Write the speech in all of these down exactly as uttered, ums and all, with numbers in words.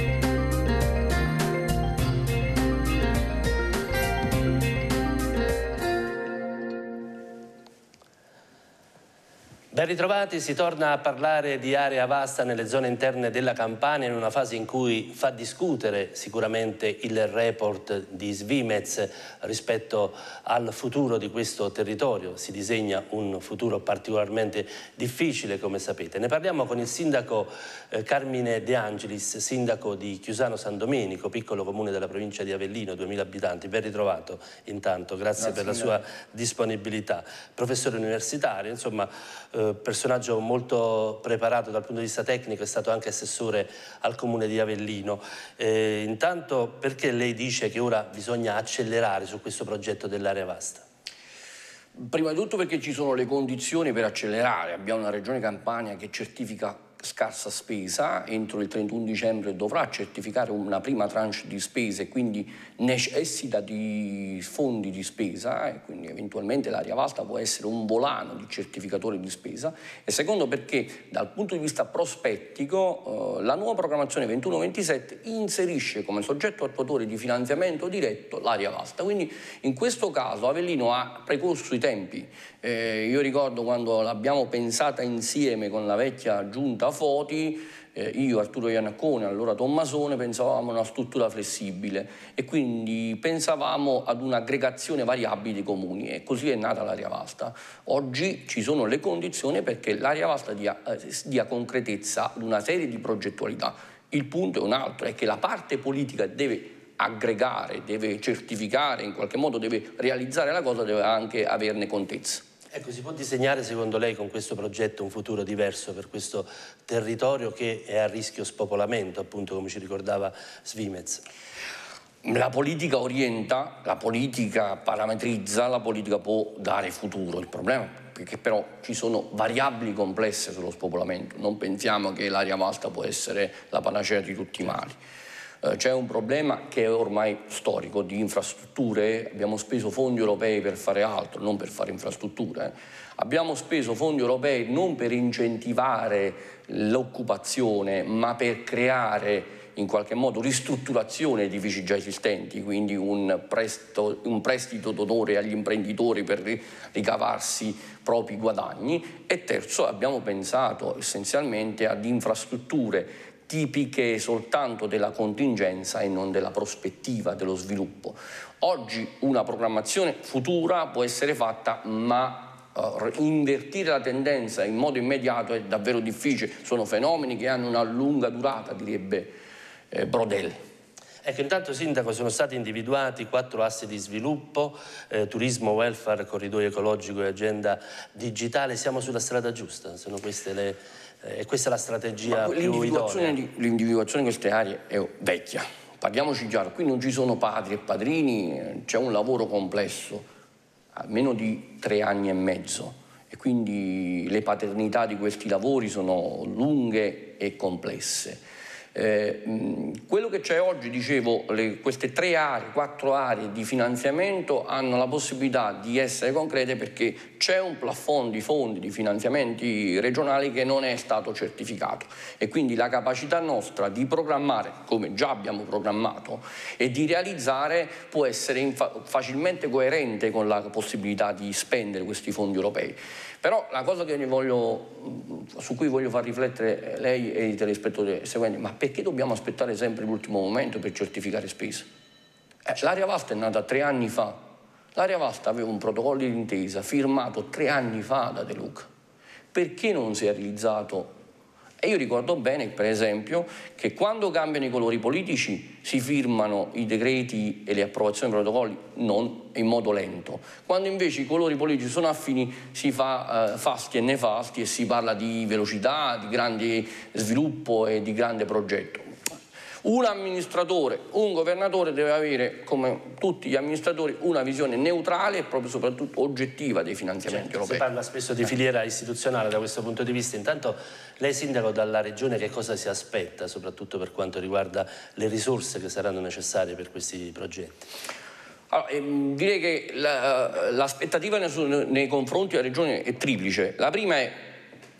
Ben ritrovati, si torna a parlare di area vasta nelle zone interne della Campania in una fase in cui fa discutere sicuramente il report di Svimez rispetto al futuro di questo territorio. Si disegna un futuro particolarmente difficile, come sapete. Ne parliamo con il sindaco eh, Carmine De Angelis, sindaco di Chiusano San Domenico, piccolo comune della provincia di Avellino, duemila abitanti. Ben ritrovato intanto, grazie, grazie per la sua disponibilità. Professore universitario, insomma, eh, personaggio molto preparato dal punto di vista tecnico, è stato anche assessore al comune di Avellino. Eh, intanto, perché lei dice che ora bisogna accelerare su questo progetto dell'area vasta? Prima di tutto perché ci sono le condizioni per accelerare. Abbiamo una regione Campania che certifica scarsa spesa, entro il trentuno dicembre dovrà certificare una prima tranche di spese, quindi necessita di fondi di spesa e quindi eventualmente l'area vasta può essere un volano di certificatore di spesa. E secondo perché dal punto di vista prospettico eh, la nuova programmazione ventuno ventisette inserisce come soggetto attuatore di finanziamento diretto l'area vasta, quindi in questo caso Avellino ha precorso i tempi. Eh, io ricordo quando l'abbiamo pensata insieme con la vecchia giunta Foti, eh, io, Arturo Iannaccone, allora Tommasone, pensavamo a una struttura flessibile e quindi pensavamo ad un'aggregazione variabile di comuni e così è nata l'area vasta. Oggi ci sono le condizioni perché l'area vasta dia, eh, dia concretezza ad una serie di progettualità. Il punto è un altro, è che la parte politica deve aggregare, deve certificare, in qualche modo deve realizzare la cosa, deve anche averne contezza. Ecco, si può disegnare secondo lei con questo progetto un futuro diverso per questo territorio che è a rischio spopolamento, appunto come ci ricordava Svimez? La politica orienta, la politica parametrizza, la politica può dare futuro. Il problema è che però ci sono variabili complesse sullo spopolamento. Non pensiamo che l'area vasta può essere la panacea di tutti i mali. C'è un problema che è ormai storico di infrastrutture. Abbiamo speso fondi europei per fare altro, non per fare infrastrutture. Abbiamo speso fondi europei non per incentivare l'occupazione, ma per creare in qualche modo ristrutturazione di edifici già esistenti, quindi un, presto, un prestito d'onore agli imprenditori per ricavarsi propri guadagni. E terzo, abbiamo pensato essenzialmente ad infrastrutture tipiche soltanto della contingenza e non della prospettiva dello sviluppo. Oggi una programmazione futura può essere fatta, ma uh, invertire la tendenza in modo immediato è davvero difficile. Sono fenomeni che hanno una lunga durata, direbbe eh, Brodel. Ecco, intanto Sindaco, sono stati individuati quattro assi di sviluppo, eh, turismo, welfare, corridoio ecologico e agenda digitale. Siamo sulla strada giusta? Sono queste le... E questa è la strategia più idonea. L'individuazione di queste aree è vecchia, parliamoci chiaro, qui non ci sono padri e padrini, c'è un lavoro complesso, almeno di tre anni e mezzo, e quindi le paternità di questi lavori sono lunghe e complesse. Eh, mh, quello che c'è oggi, dicevo, le, queste tre aree, quattro aree di finanziamento hanno la possibilità di essere concrete perché c'è un plafond di fondi, di finanziamenti regionali che non è stato certificato e quindi la capacità nostra di programmare, come già abbiamo programmato, e di realizzare può essere facilmente coerente con la possibilità di spendere questi fondi europei. Però la cosa che voglio, su cui voglio far riflettere lei e i telespettatori seguenti, ma perché dobbiamo aspettare sempre l'ultimo momento per certificare spese? Eh, l'area vasta è nata tre anni fa. L'area vasta aveva un protocollo di intesa firmato tre anni fa da De Luca. Perché non si è realizzato? E io ricordo bene, per esempio, che quando cambiano i colori politici si firmano i decreti e le approvazioni dei protocolli non in modo lento. Quando invece i colori politici sono affini si fa eh, fasti e nefasti e si parla di velocità, di grande sviluppo e di grande progetto. Un amministratore, un governatore deve avere, come tutti gli amministratori, una visione neutrale e proprio soprattutto oggettiva dei finanziamenti certo, europei. Si parla spesso di filiera istituzionale da questo punto di vista. Intanto lei, Sindaco, dalla Regione che cosa si aspetta, soprattutto per quanto riguarda le risorse che saranno necessarie per questi progetti? Allora, ehm, direi che l'aspettativa la, nei confronti della Regione è triplice. La prima è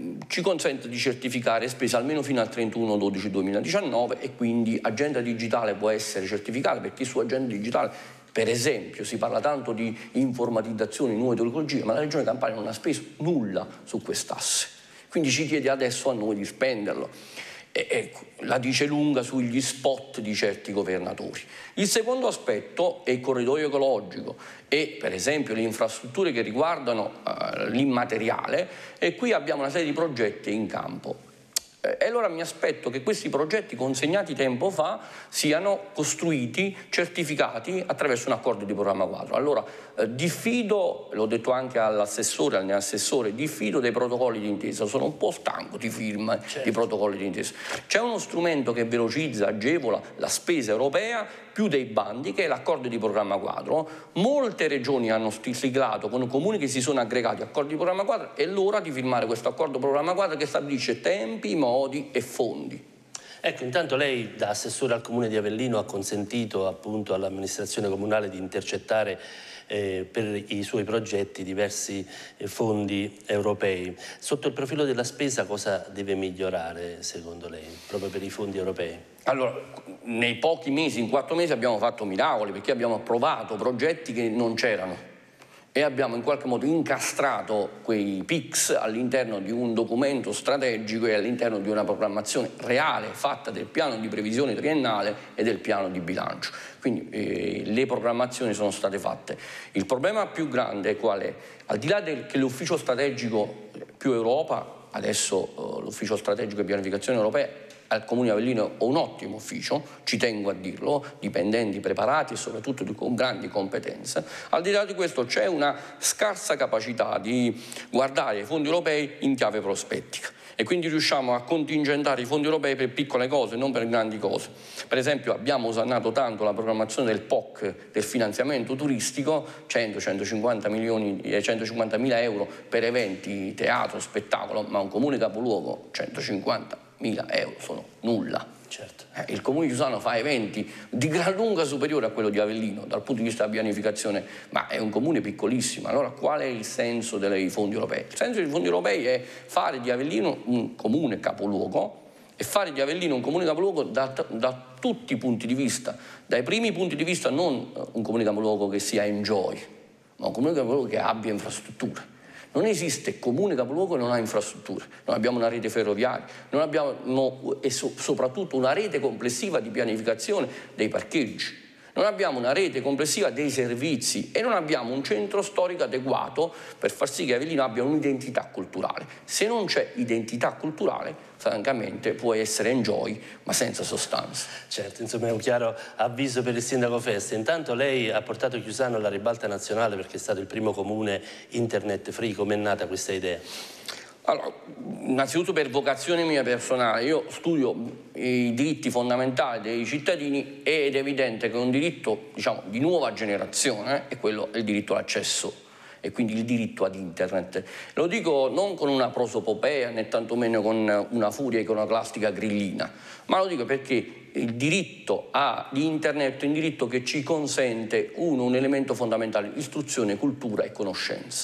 ci consente di certificare spese almeno fino al trentuno dodici duemiladiciannove e quindi agenda digitale può essere certificata, perché su agenda digitale, per esempio, si parla tanto di informatizzazione, nuove tecnologie, ma la Regione Campania non ha speso nulla su quest'asse, quindi ci chiede adesso a noi di spenderlo. E, ecco, la dice lunga sugli spot di certi governatori. Il secondo aspetto è il corridoio ecologico e per esempio le infrastrutture che riguardano uh, l'immateriale, e qui abbiamo una serie di progetti in campo. E allora mi aspetto che questi progetti consegnati tempo fa siano costruiti, certificati attraverso un accordo di programma quadro. Allora eh, diffido, l'ho detto anche all'assessore, al neoassessore, diffido dei protocolli di intesa, sono un po' stanco di firma, certo, di protocolli di intesa. C'è uno strumento che velocizza, agevola la spesa europea più dei bandi, che è l'accordo di programma quadro. Molte regioni hanno siglato con comuni che si sono aggregati accordi di programma quadro, è l'ora di firmare questo accordo di programma quadro che stabilisce tempi, modi e fondi. Ecco, intanto lei da assessore al Comune di Avellino ha consentito appunto all'amministrazione comunale di intercettare eh, per i suoi progetti diversi eh, fondi europei. Sotto il profilo della spesa cosa deve migliorare secondo lei, proprio per i fondi europei? Allora, nei pochi mesi, in quattro mesi abbiamo fatto miracoli, perché abbiamo approvato progetti che non c'erano e abbiamo in qualche modo incastrato quei P I C S all'interno di un documento strategico e all'interno di una programmazione reale fatta del piano di previsione triennale e del piano di bilancio. Quindi eh, le programmazioni sono state fatte. Il problema più grande è qual è? Al di là del che l'ufficio strategico più Europa, adesso eh, l'ufficio strategico e pianificazione europea, al Comune di Avellino ho un ottimo ufficio, ci tengo a dirlo, dipendenti preparati e soprattutto con grandi competenze. Al di là di questo c'è una scarsa capacità di guardare i fondi europei in chiave prospettica e quindi riusciamo a contingentare i fondi europei per piccole cose, non per grandi cose. Per esempio abbiamo osannato tanto la programmazione del P O C, del finanziamento turistico, cento centocinquanta milioni, centocinquantamila euro per eventi, teatro, spettacolo, ma un comune capoluogo centocinquanta mila euro sono nulla. Certo. Eh, il Comune di Giussano fa eventi di gran lunga superiore a quello di Avellino dal punto di vista della pianificazione, ma è un comune piccolissimo. Allora qual è il senso dei fondi europei? Il senso dei fondi europei è fare di Avellino un comune capoluogo e fare di Avellino un comune capoluogo da, da tutti i punti di vista. Dai primi punti di vista non un comune capoluogo che sia enjoy, ma un comune capoluogo che abbia infrastrutture. Non esiste comune capoluogo che non ha infrastrutture, non abbiamo una rete ferroviaria, non abbiamo no, e so, soprattutto una rete complessiva di pianificazione dei parcheggi, non abbiamo una rete complessiva dei servizi e non abbiamo un centro storico adeguato per far sì che Avellino abbia un'identità culturale. Se non c'è identità culturale, francamente può essere enjoy, ma senza sostanza. Certo, insomma è un chiaro avviso per il sindaco Festa. Intanto lei ha portato Chiusano alla ribalta nazionale perché è stato il primo comune internet free. Com'è nata questa idea? Allora, innanzitutto per vocazione mia personale, io studio i diritti fondamentali dei cittadini ed è evidente che un diritto, diciamo, di nuova generazione è quello del diritto all'accesso e quindi il diritto ad internet. Lo dico non con una prosopopea né tantomeno con una furia iconoclastica grillina, ma lo dico perché il diritto ad internet è un diritto che ci consente uno, un elemento fondamentale, istruzione, cultura e conoscenza.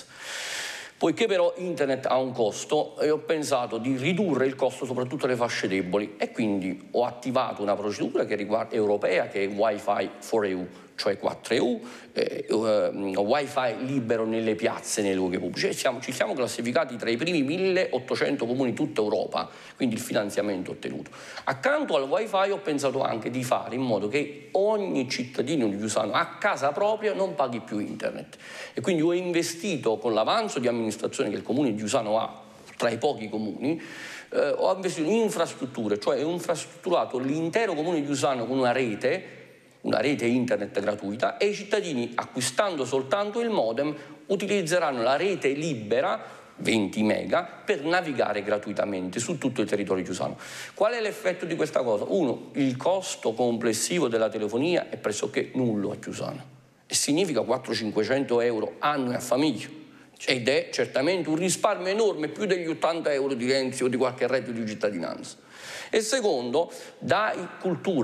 Poiché però internet ha un costo e ho pensato di ridurre il costo soprattutto alle fasce deboli e quindi ho attivato una procedura che riguarda europea che è Wi-Fi for E U, cioè quattro E U, eh, uh, Wi-Fi libero nelle piazze, nei luoghi pubblici. E siamo, ci siamo classificati tra i primi milleottocento comuni di tutta Europa, quindi il finanziamento ottenuto. Accanto al Wi-Fi ho pensato anche di fare in modo che ogni cittadino di Chiusano a casa propria non paghi più internet. E quindi ho investito con l'avanzo di amministrazione che il comune di Chiusano ha, tra i pochi comuni, eh, ho investito in infrastrutture, cioè ho infrastrutturato l'intero comune di Chiusano con una rete, una rete internet gratuita, e i cittadini, acquistando soltanto il modem, utilizzeranno la rete libera, venti mega, per navigare gratuitamente su tutto il territorio chiusano. Qual è l'effetto di questa cosa? Uno, il costo complessivo della telefonia è pressoché nullo a Chiusano e significa quattrocento cinquecento euro annui a famiglia ed è certamente un risparmio enorme, più degli ottanta euro di Renzi o di qualche reddito di cittadinanza. E secondo, dà cultura.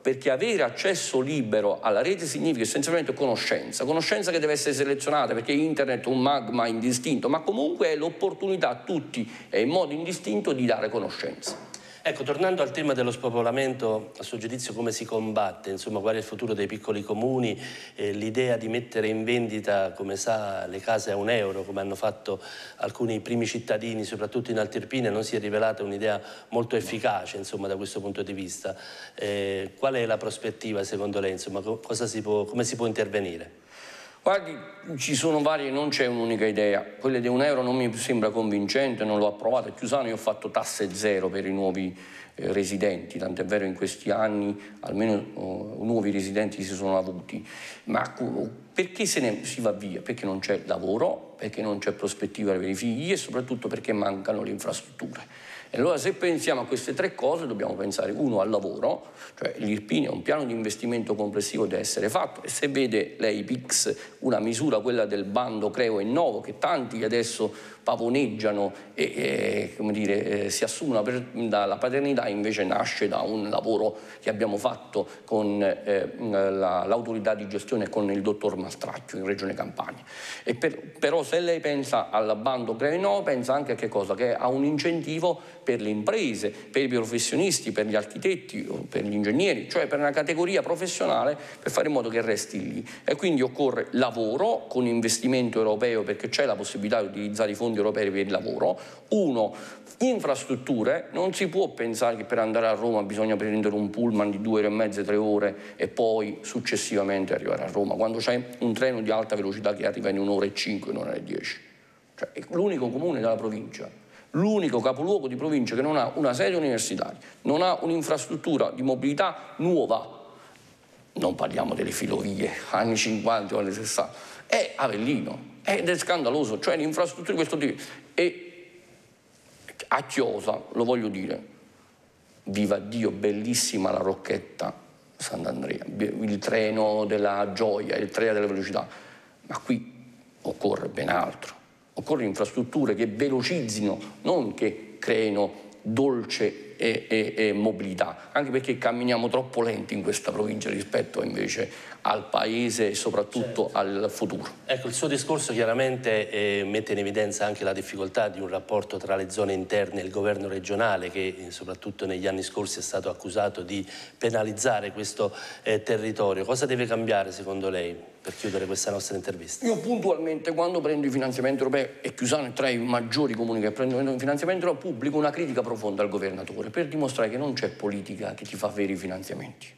perché avere accesso libero alla rete significa essenzialmente conoscenza, conoscenza che deve essere selezionata, perché internet è un magma indistinto, ma comunque è l'opportunità a tutti e in modo indistinto di dare conoscenza. Ecco, tornando al tema dello spopolamento, a suo giudizio come si combatte? Insomma, qual è il futuro dei piccoli comuni? Eh, l'idea di mettere in vendita, come sa, le case a un euro, come hanno fatto alcuni primi cittadini, soprattutto in Alto Irpine, non si è rivelata un'idea molto efficace, insomma, da questo punto di vista. Eh, qual è la prospettiva, secondo lei? Insomma, cosa si può, come si può intervenire? Guardi, ci sono varie, non c'è un'unica idea. Quelle di un euro non mi sembra convincente, non l'ho approvata. A Chiusano io ho fatto tasse zero per i nuovi eh, residenti, tant'è vero in questi anni almeno oh, nuovi residenti si sono avuti. Ma perché se ne si va via? Perché non c'è lavoro, perché non c'è prospettiva per i figli e soprattutto perché mancano le infrastrutture. E allora se pensiamo a queste tre cose dobbiamo pensare uno al lavoro, cioè l'Irpine è un piano di investimento complessivo deve essere fatto e se vede lei P I X una misura, quella del bando Creo e Innovo, che tanti adesso pavoneggiano e, e come dire, eh, si assumono per, dalla paternità, invece nasce da un lavoro che abbiamo fatto con eh, l'autorità di gestione e con il dottor Mastracchio in Regione Campania. E per, però se lei pensa al bando Creo e Innovo pensa anche a che cosa? Che ha un incentivo per le imprese, per i professionisti, per gli architetti, per gli ingegneri, cioè per una categoria professionale per fare in modo che resti lì. E quindi occorre lavoro con investimento europeo perché c'è la possibilità di utilizzare i fondi europei per il lavoro. Uno, infrastrutture, non si può pensare che per andare a Roma bisogna prendere un pullman di due ore e mezze, tre ore e poi successivamente arrivare a Roma, quando c'è un treno di alta velocità che arriva in un'ora e cinque, in un'ora e dieci. Cioè, è l'unico comune della provincia, l'unico capoluogo di provincia che non ha una sede universitaria, non ha un'infrastruttura di mobilità nuova, non parliamo delle filovie, anni cinquanta o anni sessanta, è Avellino, ed è scandaloso, cioè l'infrastruttura di questo tipo. E a Chiosa, lo voglio dire, viva Dio, bellissima la Rocchetta Sant'Andrea, il treno della gioia, il treno della velocità, ma qui occorre ben altro. Occorrono infrastrutture che velocizzino, non che creino dolce e, e, e mobilità, anche perché camminiamo troppo lenti in questa provincia rispetto invece al paese e soprattutto certo. al futuro. Ecco, il suo discorso chiaramente eh, mette in evidenza anche la difficoltà di un rapporto tra le zone interne e il governo regionale che eh, soprattutto negli anni scorsi è stato accusato di penalizzare questo eh, territorio. Cosa deve cambiare secondo lei per chiudere questa nostra intervista? Io puntualmente quando prendo i finanziamenti europei, e Chiusano è tra i maggiori comuni che prendono i finanziamenti europei, pubblico una critica profonda al governatore per dimostrare che non c'è politica che ti fa avere i finanziamenti.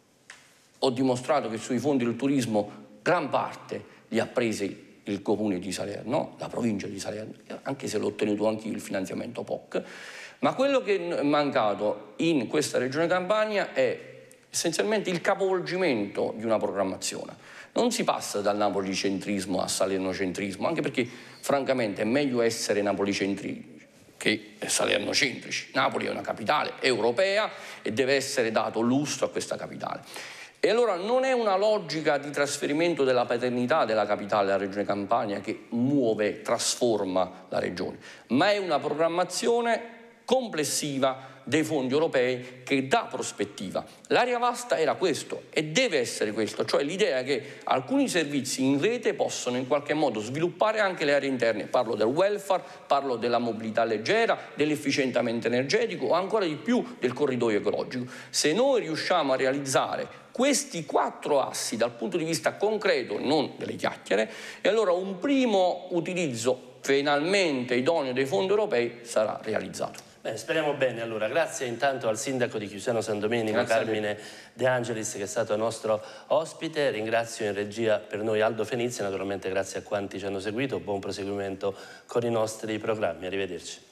Ho dimostrato che sui fondi del turismo gran parte li ha presi il comune di Salerno, la provincia di Salerno, anche se l'ho ottenuto anche io il finanziamento P O C, ma quello che è mancato in questa regione Campania è essenzialmente il capovolgimento di una programmazione. Non si passa dal napolicentrismo a salernocentrismo, anche perché francamente è meglio essere napolicentrici che salernocentrici. Napoli è una capitale europea e deve essere dato lustro a questa capitale. E allora non è una logica di trasferimento della paternità della capitale della regione Campania che muove, trasforma la regione, ma è una programmazione complessiva dei fondi europei che dà prospettiva. L'area vasta era questo e deve essere questo, cioè l'idea che alcuni servizi in rete possono in qualche modo sviluppare anche le aree interne. Parlo del welfare, parlo della mobilità leggera, dell'efficientamento energetico o ancora di più del corridoio ecologico. Se noi riusciamo a realizzare questi quattro assi dal punto di vista concreto, non delle chiacchiere, e allora un primo utilizzo finalmente idoneo dei fondi europei sarà realizzato. Beh, speriamo bene. Allora, grazie intanto al sindaco di Chiusano San Domenico, grazie Carmine De Angelis, che è stato nostro ospite. Ringrazio in regia per noi Aldo Fenizzi, naturalmente grazie a quanti ci hanno seguito. Buon proseguimento con i nostri programmi. Arrivederci.